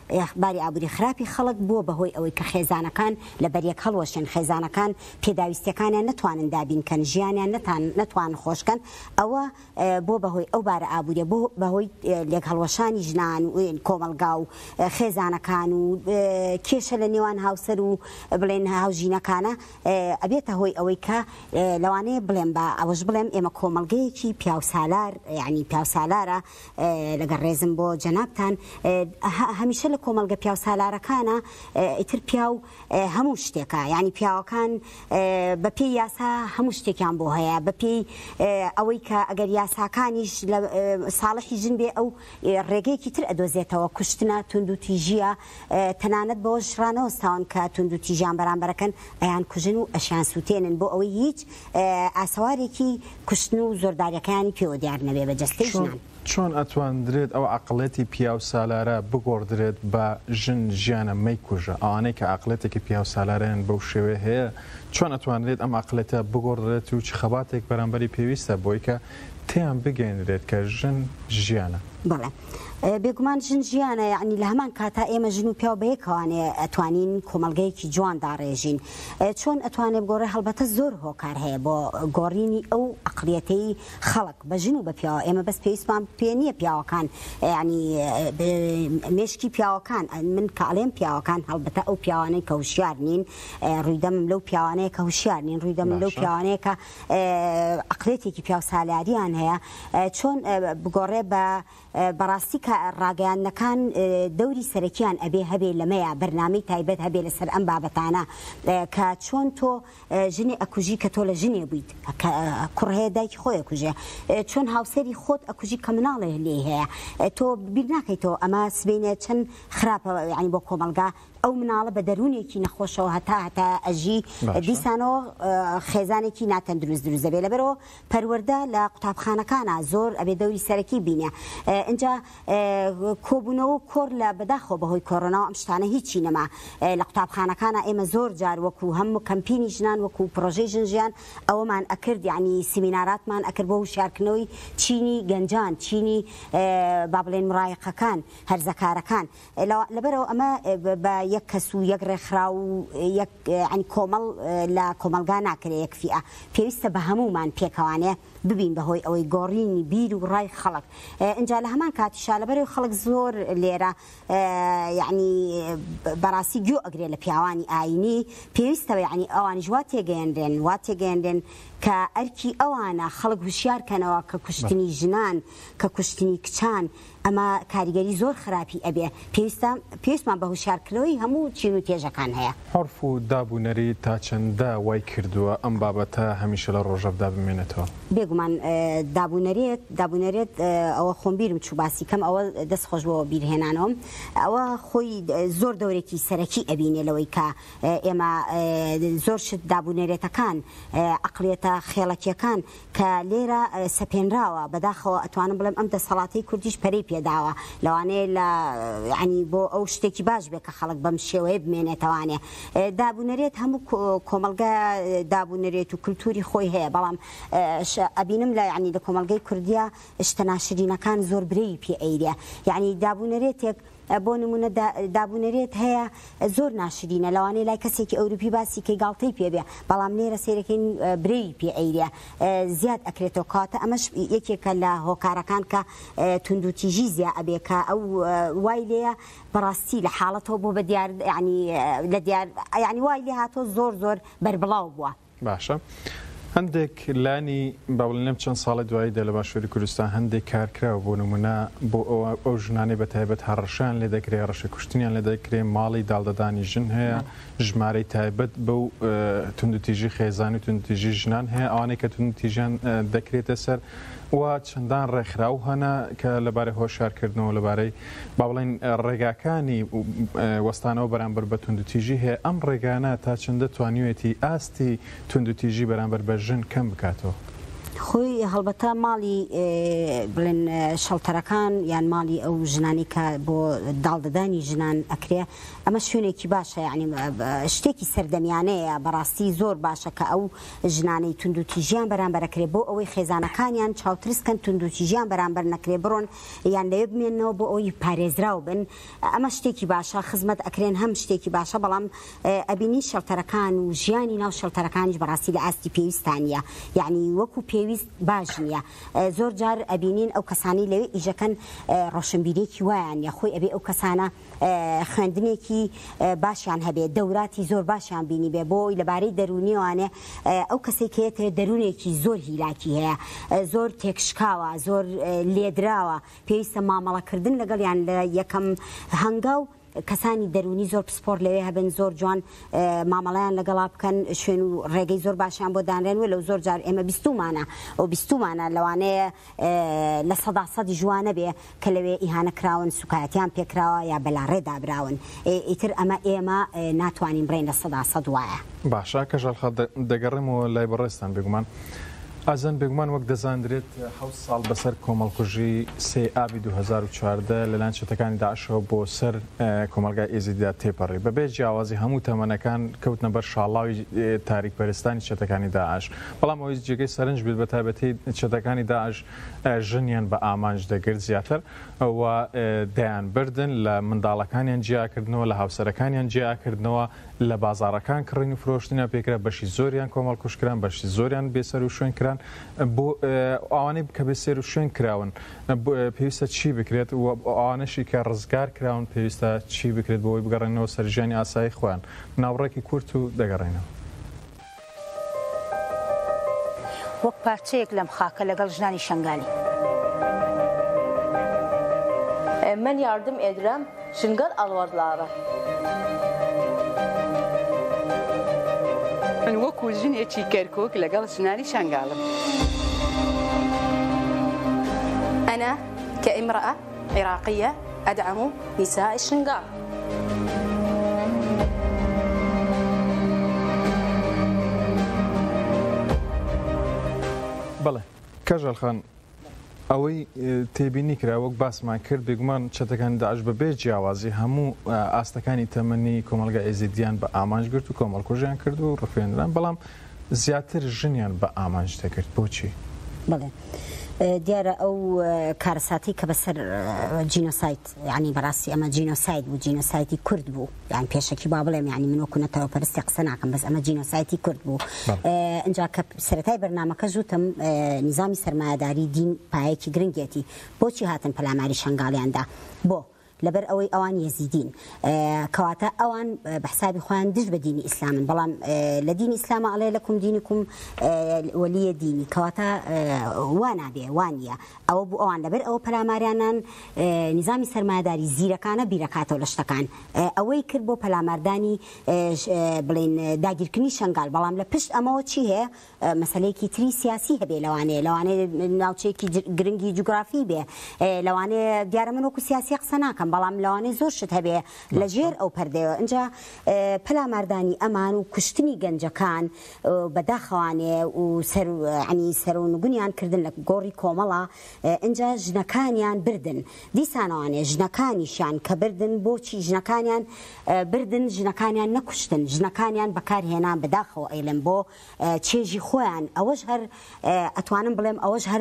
باری ئابووری خراپی خەڵک بووە بەهۆی ئەوەی کە خێزانەکان لە بەریەک هەڵوەشێن خێزانەکان پێداویستەکانیان نەتوانن دابینکەن ژیانیان نەتوان خۆشکەن ئەوە بۆ بەهۆی ئەو بارە ئابووریە بۆ بەهۆی لێک هەڵوەشانی ژنان و کۆمەلگا و خێزانەکان و کێشە لە نێوان هاوسەر و بڵێن هاوژینەکانە ئەبێتە هۆی ئەوەی کە لەوانەیە بڵێم بە ئەوەش بڵێم ئێمە کۆمەلگەیەکی پیاوسالار ینی پیاوسالارە لەگەڵ ڕێزم بۆ جەنابتان هەمیشە لە کۆمەلگە پیاوسالارەکانە ئیتر پیاو هەموو شتێکە ینی پیاوەکان بە پێی یاسا هەموو شتێکیان بۆ هەیە بە پێی ئەوەی کە ئەگەر یاساکانیش لە ساڵحی ژن بێ ئەو ڕێگەیەکی تر ئەدۆزێتەوە کوشتنە تونند و تیژیە تەنانەت بۆ شڕانەوەستاون کە تونند و تیژیان بەرامبەرەکەن ئەیان کوژن و ئەشیان سووتێنن بۆ ئەوەی هیچ ئاسەوارێکی کوشتن و زۆرداریەکانی پێوە دیار نەبێ بە جەستەی ژنان. چۆن ئەتواندرێت ئەو عقڵەتی پیاو سالارە بگۆڕدرێت بە ژن ژیانە مەیکوژە ئەوانەی کە عقلێتێکی پیاو سالارەیان بەو شێوێ هەیە چۆن ئەتوانرێت ئەم عقلێتە بگۆڕدرێت و چ خەباتێک بەرامبەری پێویستە بۆی کە تێیان بگەێنرێت کە ژن ژیانە. بەڵێ بێگومان ژن ژیانە یعنی لە هەمان کاتا ئێمە ژن و پیاو بەیەکەوانێ ئەتوانین کۆمەلگەیەکی جوان داڕێژین چۆن ئەتوانێت گۆڕێ هەڵبەتە زۆر هۆکار هەیە بۆ گۆڕینی ئەو عقلیەتەی خەڵک بە ژن و بە پیاوە ئێمە بەس پێویستمان پێ نییە پیاوەکان ینی مێشکی پیاوەکان من کاڵێم پیاوەکان هەڵبەتە ئەو پیاوانەی کە هوشیار نین ڕوویدەم لەو پیاوانەیە کە هوشیار نین ڕوویدەم لەو پیاوانەیە کە عقلێتێکی پیاو سالاریان هەیە چۆن بگۆڕێ بە بەڕاستی کە ڕاگەیاندنەکان دەوری سەرەکیان ئەبێ هەبێ لەمەیە بەرنامەی تایبەت هەبێ لەسەر ئەم بابەتانە کە چۆن تۆ ژنێ ئەکوژی کە تۆ لە ژنێ بوویت کوڕ هەیە دایکی خۆی ئەکوژێ چۆن هاوسەری خۆت ئەکوژی کە مناڵێ لێ هەیە تۆ بیر ناکەیتەوە ئەمە سبینێ چەند خراپە ینی بۆ کۆمەلگا ئەو مناڵە بە دەرونێکی نەخۆشەوە هەتا هەتا ئەژی دیسانەوە خێزانێکی ناتەندروست دروست دەبێت لەبەرەوە پەروەردە لە قوتابخانەکانە زۆر ئەبێ دەوری سەرەکی بینێ اینجا کۆبوونەوە کۆر لە بەداخۆ بەهۆی کۆڕۆناوە ئەم شتانە هیچی نەما لە قوتابخانەکانە ئێمە زۆر جار وەکو هەموو کەمپینی ژنان وەکو پرۆژەی ژن ژیان ئەوەمان ئەکرد یعنی سیمیناراتمان ئەکرد بۆ هوشیارکردنەوەی چینی گەنجان چینی با بڵێن مڕایقەکان هەرزەکارەکان لەبەرەوە ئەمە بە یەک کەس و یەک ڕێکخرا و یەک کۆمەڵ لە کۆمەلگا ناکرێت یەک فیئە پێویستە بە هەمومان پێکەوانێ ببین بەهۆی ئەوەی گۆڕینی بیر و ڕای خەڵک اینجا لە هەمان کاتیشا لەبەرەوەی خەڵک زۆر لێرە یعنی بەڕاستی گوێ ئەگرێت لە پیاوانی ئاینی پێویستەوە یعنی ئەوانیش وا تێگەیاندرێن وا تێگەیاندرێن کە ئەرکی ئەوانە خەڵک هوشیارکەنەوە کە کوشتنی ژنان کە کوشتنی کچان ئەمە کاریگەری زۆر خراپی ئەبێ پێویستە پێویستمان بە هوشیارکردنەوەی هەموو چین و تێژەکان هەیە. عەرف و دابوونەری تا چەندە وای کردووە ئەم بابەتە هەمیشە لە ڕۆژەبدا بمێنێتەوە؟ بێگومان دابوونەرێت دابوونەرێت ئەوە خۆم بیرم چوو باسی کەم ئەوە دەست خۆشبەوە بیرهێنانەوەم ئەوە خۆی زۆر دەورێکی سەرەکی ئەبینێ لەوەی کە ئێمە زۆر شت دابوونەرێتەکان عقلێتە خێڵەکیەکان کە لێرە سەپێنراوە بەداخەوە ئەتوانم بڵێم ئەم دەسەڵاتی کوردیش پەرەی پێداوە لەوانەیە لە ینی بۆ ئەو شتێکی باش بێ کە خەڵک بەم شێوەیە بمێنێتەوانێ دابوونەرێت هەموو کۆمەلگا دابوونەرێت و کولتوری خۆی هەیە بەڵام ئەبینم لە ینی لە کۆمەلگەی کوردیا شتە ناشرینەکان زۆر برەی پێ ئەیرێ یعنی دابوونەرێتێک بۆ نمونە دابوونەرێت هەیە زۆر ناشرینە لەوانەیە لای کەسێکی ئەوروپی باسی کەی گاڵتەی پێبێ بەڵام لێرە سێرەکەین برەی پێ ئەیرێ زیاد ئەکرێتەوە کاتە ئەمەش یەکێکە لە هۆکارەکان کە تونند و تیژی زیاد ئەبێ کە ئەو وای لێە بەڕاستی لە حاڵەتەوە بۆ بە دیار ینی لە دیار ینی وای لێ هاتۆ زۆر زۆر بربڵاو بووە. باشە. هەندێک لانی باوڵێنم چەند ساڵی دواییدا لە باشووری کوردستان هەندێک کارکراوە بۆ نمونە بۆ ئەو ژنانەی بە تایبەت هەڕەشیان لێ دەکرێت ڕەشە کوشتنیان لێ دەکرێت ماڵی داڵدەدانی ژن هەیە ژمارەی تایبەت بەو توندوتیژی خێزان و توندوتیژی ژنان هەیە ئەوانەی کە توندوتیژیان دەکرێتە سەر و چەندان ڕێکخراو هەنا کە لەبارەی هۆشیارکردنەوە لەبارەی با بڵێن ڕێگاکانی وەستانەوە بەرامبەر بە توندوتیژی هەیە ئەم ڕێگانە تا چەندە توانیوێتی ئاستی توندوتیژی بەرامبەر بە ژن کەم بکاتەوە؟ خۆی هەڵبەتە ماڵی بڵێن شەڵتەرەکان یان ماڵی ئەو ژنانی کە بۆ داڵدەدانی ژنان ئەکرێ ئەمە شوێنێکی باشە یعنی شتێکی سەردەمیانەیە بەڕاستی زۆر باشە کە ئەو ژنانەی توندوتیژیان بەرامبەرەکرێ بۆ ئەوەی خێزانەکانیان چاوترسکەن توندوتیژیان بەرامبەر نەکرێ بڕۆن یان لەوێ بمێنەوە بۆ ئەوی پارێزراو بن ئەمە شتێکی باشە خزمەت ئەکرێن هەم شتێکی باشە بەڵام ئەبینی شەڵتەرەکان و ژیانی ناو شەڵتەرەکانیش بەڕاستی لە ئاستی پێویستانە یعنی وەکو پێویست باش نییە زۆر جار ئەبینین ئەو کەسانی لەوێ ئیژەکەن ڕۆشنبیرێکی وایان یا خۆی ئەبێ ئەو کەسانە خوێندنێکی باشیان هەبێ دەوراتی زۆر باشیان بینی بێ بۆی لەبارەی دەرونیوانێ ئەو کەسێک هەیەترێت دەرونێکی زۆر هیلاکی هەیە زۆر تێکشکاوە زۆر لێدراوە پێویستە مامەڵەکردن لەگەڵیان لە یەکەم هەنگاو کەسانی دەرونی زۆر پسپۆر لەوێ هەبن زۆر جوان مامەڵەیان لەگەڵا بکەن شوێن و ڕێگەی زۆر باشیان بۆ دانرێنوە لەو زۆر جار ئێمە بیستومانە ئەو بیستومانە لەوانەیە لە سەدا سەدی جوانە بێ کە لەوێ ئیهانە کراون سوکایەتیان پێکراوە یا بەلا ڕێدابراون ئیتر ئەمە ئێمە ناتوانین بڕێن لە سەدا سەد وایە باشە کە ژەڵخە دەگەڕێمەوە لای بەڕێستان بێگومان ئازان بێگومان وەک دەزانرێت حەوت ساڵ بەسەر کۆمەڵکوژی سێ ئابی دوو هەزار و چواردە لەلایەن چەتەکانی داعشەوە بۆ سەر کۆمەلگای ئێزیدیا تێپەڕی بەبێ جیاوازی هەموو تەمەنەکان کەوتنە بەر شاڵاوی تاریکپەرستانی چەتەکانی داعش بەڵام ئەوەی جێگەی سەرنج بێت بە تایبەتی چەتەکانی داعش ژنیان بە ئامانج دەگرت زیاتر ئەوە دەیان بردن لە منداڵەکانیان جیاکردنەوە لە هاوسەرەکانیان جیاکردنەوە لە بازاڕەکان کڕین و فرۆشتنیان پێکرا بەشی زۆریان کۆمەڵکوشکران بەشی زۆریان بێسەر و شوێن کران بۆ ئەوانەی کە بێ سێر و شوێن کراون پێویستە چی بکرێت و ئەوانەشی کە ڕزگار کراون پێویستە چی بکرێت بۆی بگەڕێنەوە سەرژیانی ئاسایی خۆیان ناوڕێکی کورت و دەگەڕێنەوە وەک پارچەیەک لەم خاکە لەگەڵ ژنانی شنگالی من yardım edirəm şingal alvarlara. من وەکو ژنێکی کەرکک لەگەڵ ژنانی شنگالم. أنا كامرأة عراقية أدعم نساء الشنغال. بەڵێ کەژەڵ خان ئەوەی تێبینی کرا وەک باسمان کرد بێگومان چەتەکانی داعش بە بێ جیاوازی هەموو ئاستەکانی تەمەنی کۆمەلگا ئێزیدیان بە ئامانج گرت و کۆمەڵکوژیان کرد و ڕفێنران بەڵام زیاتر ژنیان بە ئامانج دەکرد بۆچی؟ بڵێ دیارە ئەو کارەساتی کە بەسەر جینۆسایت ینی بەڕاستی ئەمە جینۆسایت بوو جینۆسایتی کورد بوو یان پێشەکی با بڵێم ینی من وەکو نەتەوەپەرستی قسە ناکەم بەس ئەمە جینۆسایتی کورد بوو ئەجا کە سەرەتای بەرنامەکە زووتم نیزامی سەرمایەداری دین پایەکی گرنگێتی بۆچی هاتن پەلاماری شنگاڵیاندا بۆ لەبەر ئەوەی ئەوان یەزیدین کەواتە ئەوان بەحسابی خۆیان دژ بە دینی ئیسلامن بەڵام لە دینی ئیسلامە ئەڵێ لەکم دینیکم وەلیە دینی کەواتە وا نابێ وانە ئەوە بوو ئەوان لەبەر ئەوە پەلاماریانان نیزامی سەرمایەداری زیرەکانە بیرەکاتەوە لە شتەکان ئەوەی کرد بۆ پەلاماردانی بڵێن داگیرکردنی شنگال بەڵام لە پشت ئەمەوە چی هەیە مەسەلەیەکی تری سیاسی هەبێ لەوانەیە لەوانەیە ناوچەیەکی گرنگی جوگرافی بێ لەوانەیە دیارە من وەکو سیاسی قسە ناکەم بەڵام لەوانەیە زۆر شت هەبێ لەژێر ئەو پەردەیەوە ئەجا پەلاماردانی ئەمان و کوشتنی گەنجەکان بەداخەوانێ و عنی سەرونگونیان کردن لە گۆڕی کۆمەڵە ئەجا ژنەکانیان بردن دیسانەوانێ ژنەکانیشیان کە بردن بۆچی ژنەکانیان بردن ژنەکانیان نەکوشتن ژنەکانیان بەکارهێنان بەداخەوە ئەیلم بۆ چێژی خۆیان ئەوەش هەر ئەتوانم بڵێم ئەوەش هەر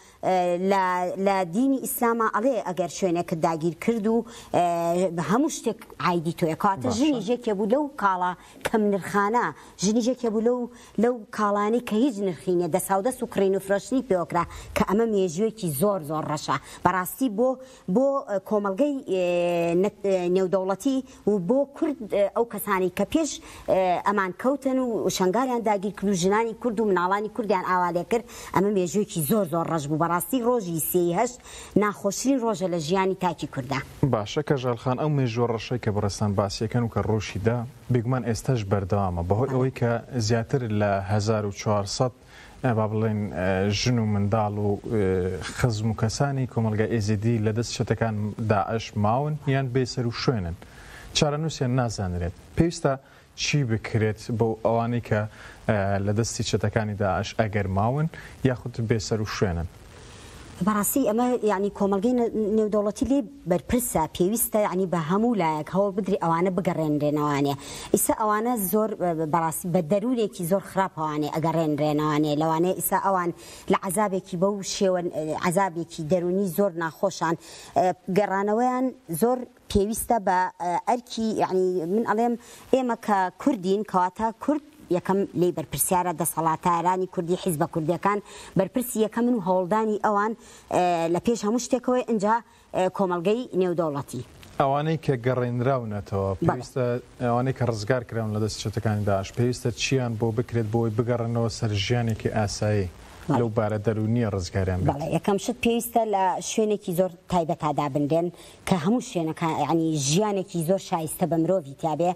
لە دینی ئیسلامە ئەڵێ ئەگەر شوێنێکت داگیر کرد و هەموو شتێک عیدی تۆیە کاتە ژنی ژێکێ بوو لەو کاڵا کەم نرخانە ژنی ژێکێ بوو لەو لەو کاڵانی کە هیچ نرخینە دەساودەست و کڕین و فرۆشتنی پێوەکرا کە ئەمە مێژوێکی زۆر زۆر ڕەشە بەڕاستی بۆ بۆ کۆمەلگەی نێودەوڵەتی و بۆ کورد ئەو کەسانی کە پێش ئەمان کەوتن و شنگالیان داگیر کرد و ژنانی کورد و مناڵانی کوردیان ئاوالێ کرد ئەمە مێژوێکی زۆر زۆر ڕەش بوو بەڕاستی ڕۆژی سێی هەشت ناخۆشترین ڕۆژە لە ژیانی تاکی کووردا باشە کە ژەڵخان ئەو مێژوە ڕەشەی کە بەڕێستان باسیەکەن و کە ڕۆژیدا بێگومان ئێستاش بەردەوامە بەهۆی ئەوەی کە زیاتر لە هەزار و چوارسەد با بڵێن ژن و منداڵ و خزم و کەسانی کۆمەلگا ئێزیدی لە دەست شتەکان داعش ماون یان بێسەر و شوێنن چارەنووسیان نازانرێت پێویستە چی بکرێت بۆ ئەوانەی کە لە دەستی چەتەکانی داعش ئەگەر ماون یاخود بێسەر و شوێنن. بەڕاستی ئەمە یعنی کۆمەلگەی نێودەوڵەتی لێ بەرپرسە پێویستە ینی بە هەموو لایەک هەوڵ بدری ئەوانە بگەڕێنرێنەوانێ ئیسا ئەوانە زۆر بەڕاستی بە دەرونێکی زۆر خراپەوانێ ئەگەڕێنرێنەوانێ لەوانێ ئیسا ئەوان لە عەزابێکی بەو شێوە عەزابێکی دەرونی زۆر ناخۆشان گەڕانەوەیان زۆر پێویستە بە ئەرکی یعنی من ئەڵێم ئێمە کە کوردین کەواتە کورد یەکەم لێ بەرپرسیارە دەسەڵاتدارانی کوردی حیزبە کوردیەکان بەرپرسی یەکەمن و هەوڵدانی ئەوان لە پێش هەموو شتێکەوەی ئەنجا کۆمەلگەی نێودەوڵەتی ئەوانەی کە گەڕێنراونەتەوە پێویستە ئەوانەی کە ڕزگار کراون لە دەست چەتەکانی داعش پێویستە چیان بۆ بکرێت بۆی بگەڕنەوە سەر ژیانێکی ئاسایی لەو بارە دەرونیە ڕزگاریان بێت. یەکەم شت پێویستە لە شوێنێکی زۆر تایبەت دابنرێن کە هەموو شوێنەکە ینی ژیانێکی زۆر شایستە بە مرۆڤی تیابێ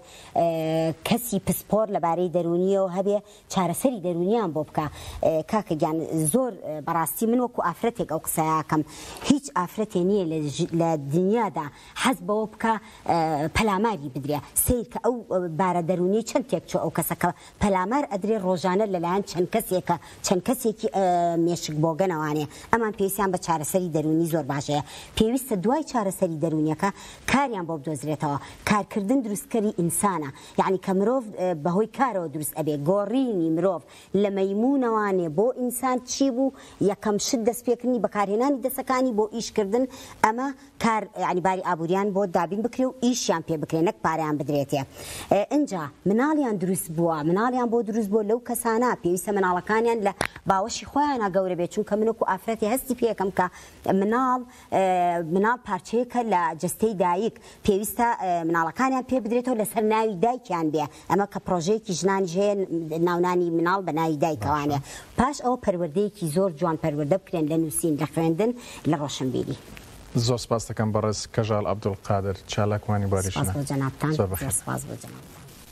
کەسی پسپۆر لەبارەی دەرونیەوە هەبێ چارەسەری دەرونیان بۆ بکە. کاکەگیان زۆر بەڕاستی من وەکو ئافرەتێک ئەو قسەیەکەم هیچ ئافرەتێ نییە لە دنیادا حەز بەوە بکە پەلاماری بدرێ سیر کە ئەو بارە دەرونی چەند تێک چۆ ئەو کەسەکە پەلامار ئەدرێ ڕۆژانە لەلایەن چەند کەسێکە چەند کەسێکی مێشک بۆگەنەوانێ ئەمان پێویستیان بە چارەسەری دەرونی زۆر باشەیە پێویستە دوای چارەسەری دەرونیەکە کاریان بۆ بدۆزرێتەوە کارکردن دروستکەری ئینسانە یعنی کە مرۆڤ بەهۆی کارەوە دروست ئەبێ گۆڕینی مرۆڤ لە مەیمونەوانێ بۆ ئینسان چی بوو یەکەم شت دەستپێکردنی بەکارهێنانی دەسەکانی بۆ ئیشکردن ئەمە کار ینی باری ئابووریان بۆ دابین بکرێ و ئیشیان پێ بکرێ نەک پارەیان بدرێتێ. ئینجا مناڵیان دروست بووە مناڵیان بۆ دروست بۆ لەو کەسانە پێویستە مناڵەکانیان لە باوەشی خۆیانە گەورە بێت چونکە منوەکو ئافرەتی هەستی پێەکەم کە مناڵ مناڵ پارچەیەکە لە جەستەی دایک پێویستە مناڵەکانیان پێ بدرێتەوە لەسەر ناوی دایکیان بێ ئەمە کە پرۆژەیەکی ژنانی هەیە ناونانی مناڵ بە ناوی دایکەوانێ پاش ئەوە پەروەردەیەکی زۆر جوان پەروەردە بکرێن لە نووسین لە خوێندن لە ڕۆشنبیری. زۆر سپاس دەکەم بەڕێز کەژاڵ عەبدولقادر چالاکوانی باریشنە. سپاس بۆ جەنابتان. سپاس بۆ جەنابتان.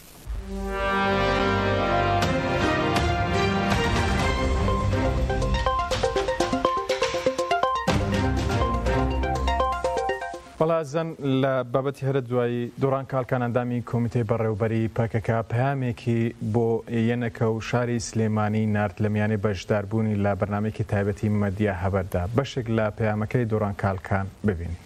بەڵازن لە بابەتی هەرە دوایی دۆڕان کاڵکان ئەندامی کۆمیتەی بەڕێوەبەری پەکەکە پەیامێکی بۆ یەنەکە و شاری سلێمانی نارد لە میانەی بەشداربوونی لە بەرنامەیەکی تایبەتی مەدیا هەبەردا بەشێک لە پەیامەکەی دۆڕان کاڵکان ببینی.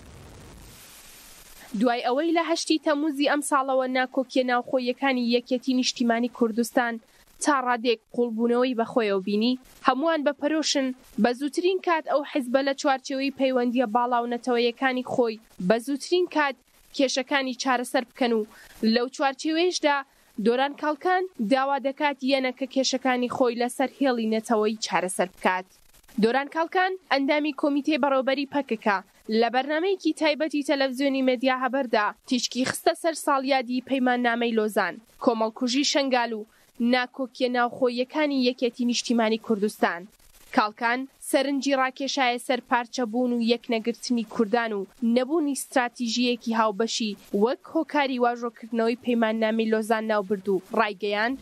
دوای ئەوەی لە هەشتی تەموزی ئەم ساڵەوە ناکۆکیە ناوخۆیەکانی یەکێتی نیشتیمانی کوردستان تا ڕادێک قوڵبوونەوەی بەخۆیەوە بینی هەمووان بە پەرۆشن بە زووترین کات ئەو حیزبە لە چوارچێوەی پەیوەندیە باڵاونەتەوەیەکانی خۆی بە زووترین کات کێشەکانی چارەسەر بکەن و لەو چوارچێوەیەشدا دۆران کاڵکان داوا دەکات یەنەکە کێشەکانی خۆی لەسەر هێڵی نەتەوەی چارەسەر بکات. دۆران کاڵکان ئەندامی کۆمیتەی بەڕێوەبەری پەکەکە لە بەرنامەیەکی تایبەتی تەلەڤیزیۆنی مێدیا هەبەردا تیچکی خستە سەر ساڵیادی پەیماننامەی لۆزان کۆمەڵکوژی شەنگال و ناکۆکیە ناوخۆیەکانی یەکێتی نیشتیمانی کوردستان. کاڵکان سەرنجی ڕاکێشایە سەر پارچەبوون و یەکنەگرتنی کوردان و نەبوونی استراتیژیەکی هاوبەشی وەک هۆکاری واژۆکردنەوەی پەیماننامەی لۆزان ناوبرد و ڕایگەیاند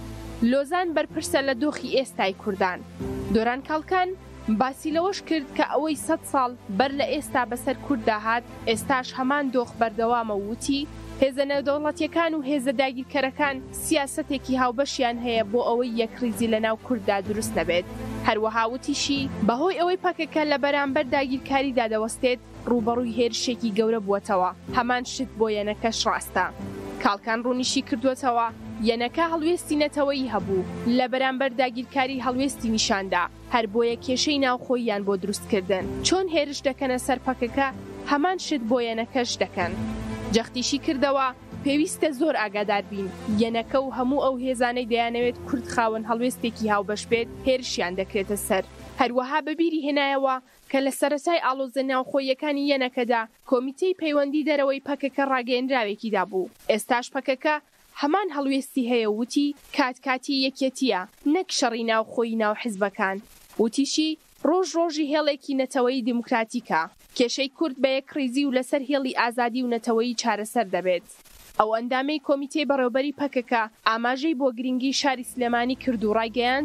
لۆزان بەرپرسە لە دۆخی ئێستای کوردان. دۆران کاڵکان باسی لەوەش کرد کە ئەوەی سەد ساڵ بەر لە ئێستا بەسەر کورد داهات ئێستاش هەمان دۆخ بەردەوامە وتی هێزە نێودەوڵەتیەکان و هێزە داگیرکەرەکان سیاسەتێکی هاوبەشیان هەیە بۆ ئەوەی یەکریزی لە ناو کورددا دروست نەبێت. هەروەها وتیشی بەهۆی ئەوەی پەکەکە لە بەرامبەر داگیرکاریدا دەوەستێت ڕوبەڕووی هێرشێکی گەورە بووەتەوە هەمان شت بۆ یەنەکەش ڕاستە. کاڵکان ڕوونیشی کردوێتەوە یەنەکە هەڵوێستی نەتەوەیی هەبوو لە بەرامبەر داگیرکاری هەڵوێستی نیشاندا هەر بۆیە کێشەی ناوخۆییان بۆ دروستکردن چۆن هێرش دەکەنە سەر پەکەکە هەمان شت بۆ یەنەکەش دەکەن. جەختیشی کردەوە پێویستە زۆر ئاگادار بین یەنەکە و هەموو ئەو هێزانەی دەیانەوێت کورد خاوەن هەڵوێستێکی هاوبەش بێت هێرشیان دەکرێتە سەر. هەروەها بەبیری هێنایەوە کە لە سەرەتای ئاڵۆزە ناوخۆیەکانی یەنەکەدا کۆمیتەی پەیوەندی دەرەوەی پەکەکە ڕاگەیەنراوێکیدا بوو. ئێستاش پەکەکە هەمان هەڵوێستی هەیە وتی کاتکاتی یەکێتیە نەک شەڕی ناوخۆی ناو حیزبەکان. وتیشی ڕۆژ ڕۆژی هێڵێکی نەتەوەی دیموکراتیکە کێشەی کورد بە یەکڕێزی و لەسەر هێڵی ئازادی و نەتەوەی چارەسەر دەبێت. ئەو ئەندامەی کۆمیتەی بەڕێوەبەری پەکەکە ئاماژەی بۆ گرنگی شاری سلێمانی کرد و ڕایگەیاند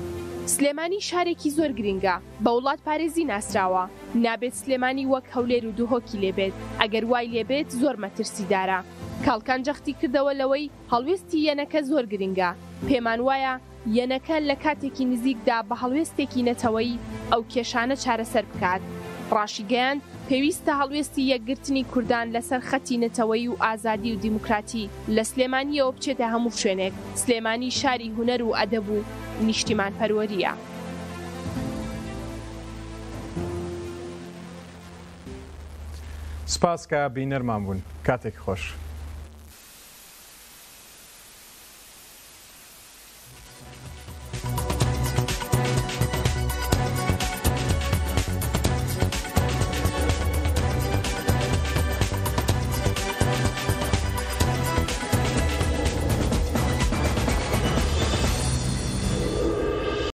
سلێمانی شارێکی زۆر گرنگە بە وڵات پارێزی ناسراوە نابێت سلێمانی وەک هەولێر و دووهۆکی لێبێت ئەگەر وای لێبێت زۆر مەترسیدارە. کاڵکان جەختی کردەوە لەوەی هەڵوێستی یەنەکە زۆر گرنگە پێمان وایە یەنەکە لە کاتێکی نزیکدا بە هەڵوێستێکی نەتەوەی ئەو کێشانە چارەسەر بکات ڕاشیگەیان پێویستە هەڵوێستی یەکگرتنی کوردان لەسەر خەتی نەتەوەی و ئازادی و دیموکراتی لە سلێمانیەوە بچێتە هەموو شوێنێک سلێمانی شاری هونەر و ئەدەب و نیشتیمان پەروەریە. سپاس کە بینەرمان بوون کاتێک خۆش.